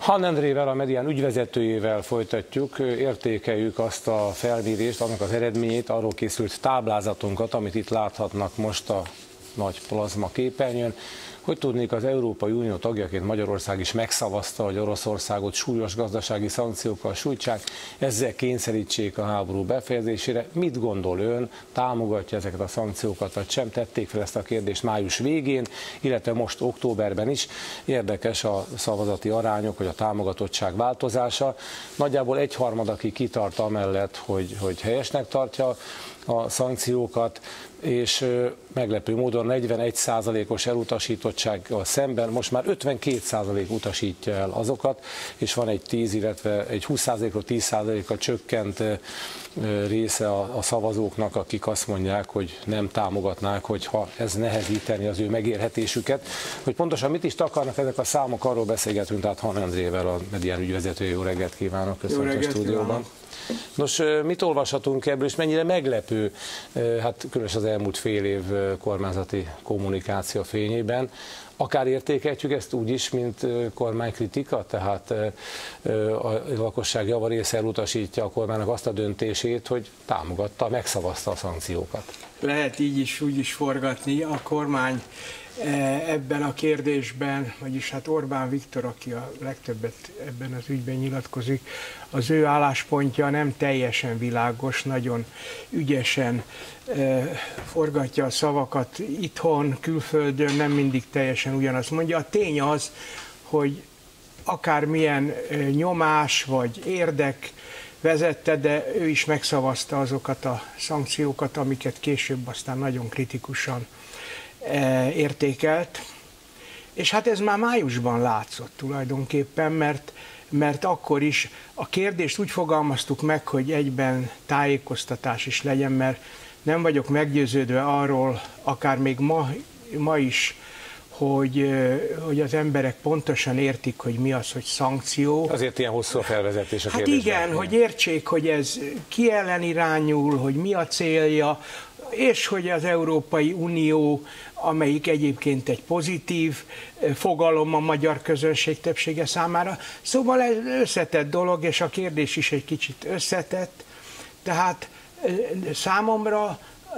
Hann Endrével, a Medián ügyvezetőjével folytatjuk, értékeljük azt a felmérést, annak az eredményét, arról készült táblázatunkat, amit itt láthatnak most a nagy plazma képernyőn, hogy tudnék, az Európai Unió tagjaként Magyarország is megszavazta, hogy Oroszországot súlyos gazdasági szankciókkal sújtsák, ezzel kényszerítsék a háború befejezésére. Mit gondol ön, támogatja ezeket a szankciókat, vagy sem? Tették fel ezt a kérdést május végén, illetve most októberben is. Érdekes a szavazati arányok, vagy a támogatottság változása. Nagyjából egyharmad, aki kitart amellett, hogy helyesnek tartja a szankciókat, és meglepő módon 41%-os elutasítottsággal szemben most már 52% utasítja el azokat, és van egy 10, illetve egy 20%-ról 10%-a csökkent része a szavazóknak, akik azt mondják, hogy nem támogatnák, hogyha ez nehezíteni az ő megélhetésüket. Hogy pontosan mit is takarnak ezek a számok, arról beszélgetünk, tehát Hann Endrével, a Medián ügyvezetője. Jó reggelt kívánok, köszönöm a stúdióban. Nos, mit olvashatunk ebből, és mennyire meglepő, hát különösen az elmúlt fél év kormányzati kommunikáció fényében, akár értékelhetjük ezt úgy is, mint kormánykritika, tehát a lakosság javarésze elutasítja a kormánynak azt a döntését, hogy támogatta, megszavazta a szankciókat. Lehet így is, úgy is forgatni. A kormány ebben a kérdésben, vagyis hát Orbán Viktor, aki a legtöbbet ebben az ügyben nyilatkozik, az ő álláspontja nem teljesen világos, nagyon ügyesen forgatja a szavakat itthon, külföldön, nem mindig teljesen ugyanazt mondja. A tény az, hogy akármilyen nyomás vagy érdek vezette, de ő is megszavazta azokat a szankciókat, amiket később aztán nagyon kritikusan értékelt. És hát ez már májusban látszott tulajdonképpen, mert akkor is a kérdést úgy fogalmaztuk meg, hogy egyben tájékoztatás is legyen, mert nem vagyok meggyőződve arról, akár még ma is, hogy az emberek pontosan értik, hogy mi az, hogy szankció. Azért ilyen hosszú a felvezetés a hát kérdésben. Igen, hogy értsék, hogy ez ki ellen irányul, hogy mi a célja, és hogy az Európai Unió, amelyik egyébként egy pozitív fogalom a magyar közönség többsége számára. Szóval ez összetett dolog, és a kérdés is egy kicsit összetett. Tehát számomra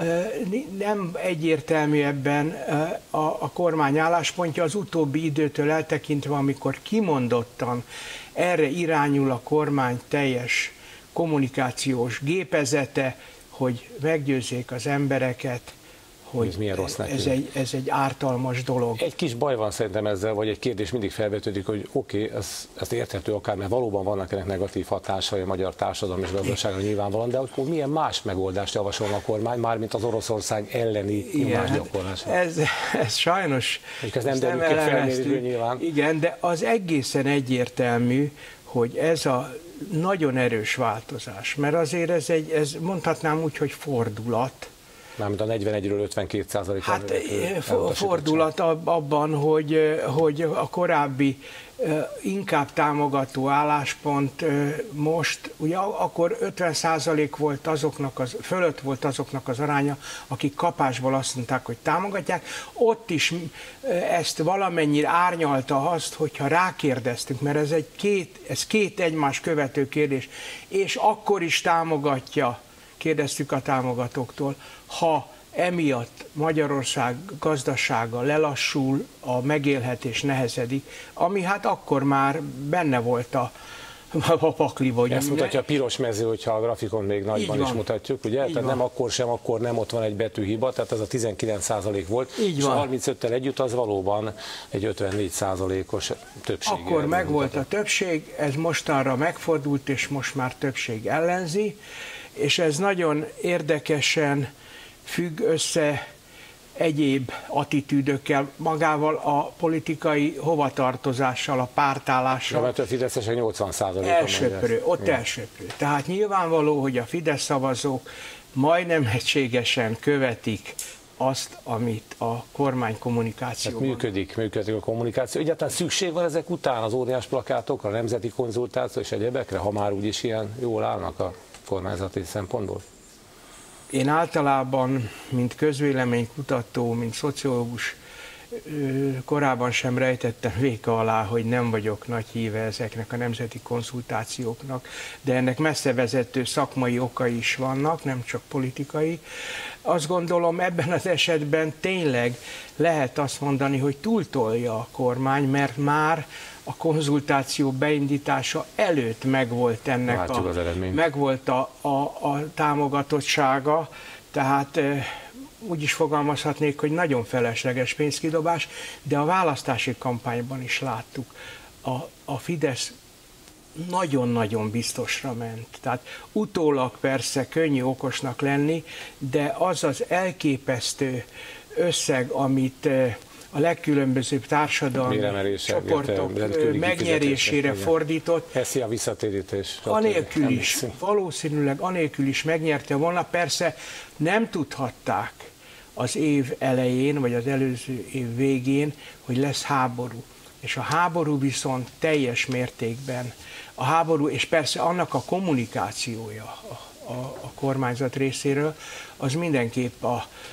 nem egyértelmű ebben a kormány álláspontja az utóbbi időtől eltekintve, amikor kimondottan erre irányul a kormány teljes kommunikációs gépezete, hogy meggyőzzék az embereket, hogy ez egy ártalmas dolog. Egy kis baj van szerintem ezzel, vagy egy kérdés mindig felvetődik, hogy oké, ez érthető akár, mert valóban vannak ennek negatív hatásai a magyar társadalom és gazdaságra nyilvánvalóan, de hogy milyen más megoldást javasol a kormány, mármint az Oroszország elleni nyomásgyakorlás. Ez sajnos... Ez nem derül ki felmérésből nyilván. Igen, de az egészen egyértelmű, hogy ez a nagyon erős változás, mert azért ez mondhatnám úgy, hogy fordulat. Mármint a 41-ről 52%-ra. Hát fordulat abban, hogy a korábbi inkább támogató álláspont most, ugye akkor 50% volt fölött volt azoknak az aránya, akik kapásból azt mondták, hogy támogatják. Ott is ezt valamennyire árnyalta azt, hogyha rákérdeztünk, mert ez két egymás követő kérdés, és akkor is támogatja, kérdeztük a támogatóktól, ha emiatt Magyarország gazdasága lelassul, a megélhetés nehezedik, ami hát akkor már benne volt a pakliba. Ezt mutatja a piros mező, hogyha a grafikon még nagyban is mutatjuk, ugye? Tehát nem akkor sem, akkor nem, ott van egy betűhiba, tehát ez a 19% volt, és a 35-tel együtt az valóban egy 54%-os többség. Akkor megvolt a többség, ez mostanra megfordult, és most már többség ellenzi, és ez nagyon érdekesen függ össze egyéb attitűdökkel, magával a politikai hovatartozással, a pártállással. Mert a fideszesek 80%-a elsöprő, ott elsöprő. Tehát nyilvánvaló, hogy a Fidesz szavazók majdnem egységesen követik azt, amit a kormány kommunikációban. Működik a kommunikáció. Egyáltalán szükség van ezek után az óriás plakátokra, a nemzeti konzultáció és egyebekre, ha már úgyis ilyen jól állnak a kormányzati szempontból? Én általában, mint közvéleménykutató, mint szociológus korábban sem rejtettem véka alá, hogy nem vagyok nagy híve ezeknek a nemzeti konzultációknak, de ennek messzevezető szakmai okai is vannak, nem csak politikai. Azt gondolom, ebben az esetben tényleg lehet azt mondani, hogy túltolja a kormány, mert már a konzultáció beindítása előtt megvolt ennek megvolt a támogatottsága, tehát úgy is fogalmazhatnék, hogy nagyon felesleges pénzkidobás, de a választási kampányban is láttuk, a Fidesz nagyon-nagyon biztosra ment. Tehát utólag persze könnyű okosnak lenni, de az az elképesztő összeg, amit a legkülönbözőbb társadalmi csoportok megnyerésére fordított. Eszi a visszatérítés. Anélkül is, valószínűleg anélkül is megnyerte volna. Persze nem tudhatták az év elején, vagy az előző év végén, hogy lesz háború. És a háború viszont teljes mértékben, a háború, és persze annak a kommunikációja a kormányzat részéről, az mindenképp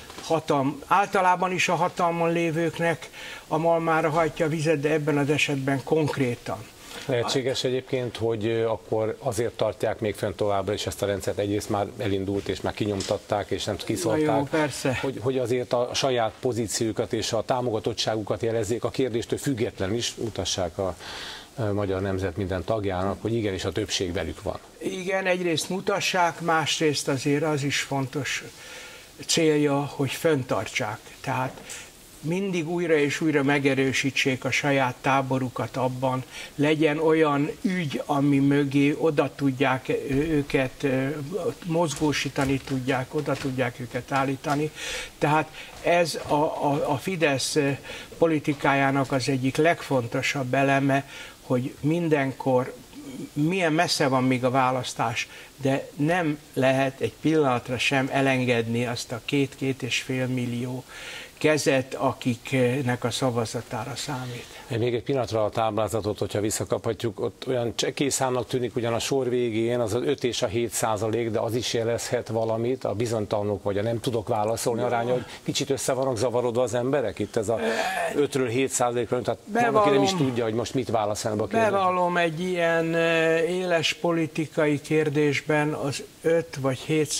általában is a hatalmon lévőknek a malmára hajtja a vizet, de ebben az esetben konkrétan. Lehetséges egyébként, hogy akkor azért tartják még fönn továbbra is ezt a rendszert, egyrészt már elindult, és már kinyomtatták, és nem kiszolták, hogy azért a saját pozíciójukat és a támogatottságukat jelezzék, a kérdéstől függetlenül is mutassák a magyar nemzet minden tagjának, hogy igenis a többség velük van. Igen, egyrészt mutassák, másrészt azért az is fontos célja, hogy fenntartsák. Tehát mindig újra és újra megerősítsék a saját táborukat abban, legyen olyan ügy, ami mögé oda tudják őket mozgósítani tudják, oda tudják őket állítani. Tehát ez a Fidesz politikájának az egyik legfontosabb eleme, hogy mindenkor milyen messze van még a választás, de nem lehet egy pillanatra sem elengedni azt a 2-2,5 millió kezet, akiknek a szavazatára számít. Még egy pillanatra a táblázatot, hogyha visszakaphatjuk, ott olyan csekély számnak tűnik ugyan a sor végén, az 5 és a 7%, de az is jelezhet valamit, a bizonytalanok vagy a nem tudok válaszolni aránya, hogy kicsit össze vannak zavarodva az emberek? Itt ez a 5-ről 7%-ról, tehát valaki nem is tudja, hogy most mit válaszolnak a kérdésre. Bevallom, egy ilyen éles politikai kérdésben az 5 vagy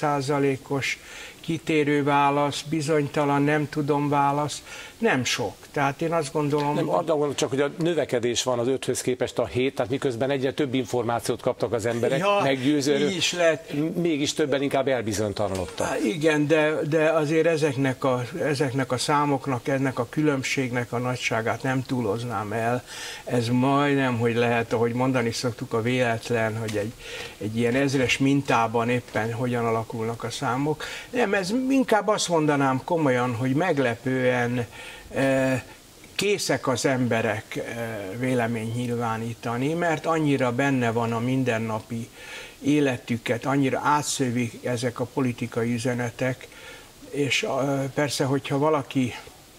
7%-os kitérő válasz, bizonytalan, nem tudom válasz, nem sok. Tehát én azt gondolom... Nem, arra gondolom csak, hogy a növekedés van az 5-höz képest a 7, tehát miközben egyre több információt kaptak az emberek, meggyőző, is lehet. Mégis többen inkább elbizonytalanodtak. Igen, de azért ezeknek a számoknak, ennek a különbségnek a nagyságát nem túloznám el. Ez majdnem, hogy lehet, ahogy mondani szoktuk, a véletlen, hogy egy ilyen ezres mintában éppen hogyan alakulnak a számok. Nem, ez inkább azt mondanám komolyan, hogy meglepően készek az emberek véleményt nyilvánítani, mert annyira benne van a mindennapi életüket, annyira átszövik ezek a politikai üzenetek, és persze, hogyha valaki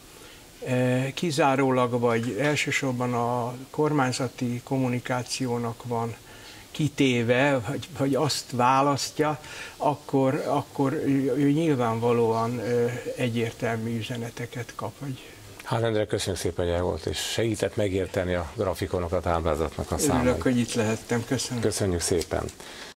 kizárólag vagy elsősorban a kormányzati kommunikációnak van kitéve, vagy azt választja, akkor ő nyilvánvalóan egyértelmű üzeneteket kap. Hál' Endre, köszönjük szépen, hogy el volt, és segített megérteni a grafikonokat, a táblázatnak a számait. Örülök, hogy itt lehettem. Köszönöm. Köszönjük szépen.